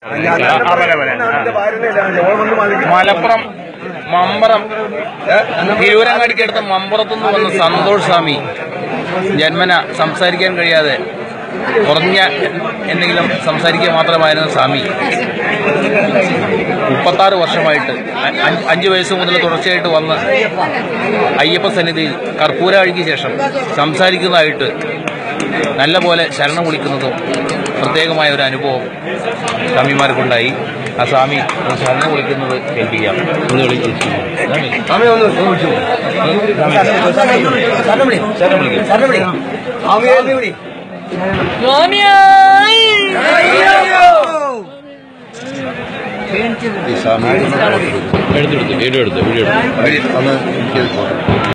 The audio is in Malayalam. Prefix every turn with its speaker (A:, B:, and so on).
A: മലപ്പുറം മമ്പറം തിരൂരങ്ങാടിക്കടുത്ത മമ്പുറത്തുനിന്ന് വന്ന സന്തോഷ് സ്വാമി ജന്മന സംസാരിക്കാൻ കഴിയാതെ കുറഞ്ഞ എന്തെങ്കിലും സംസാരിക്കുക മാത്രമായിരുന്ന സ്വാമി 36 വർഷമായിട്ട് 5 വയസ്സ് മുതൽ തുടർച്ചയായിട്ട് വന്ന് അയ്യപ്പ സന്നിധിയിൽ കർപ്പൂര അഴുകിയ ശേഷം സംസാരിക്കുന്നതായിട്ട് നല്ലപോലെ ശരണം വിളിക്കുന്നതും പ്രത്യേകമായ ഒരു അനുഭവം സ്വാമിമാർക്കുണ്ടായി. ആ സ്വാമി ശരണം വിളിക്കുന്നത് കേൾപ്പിക്കാം.
B: എടുത്തെടുത്ത് വീഡിയോ എടുത്ത്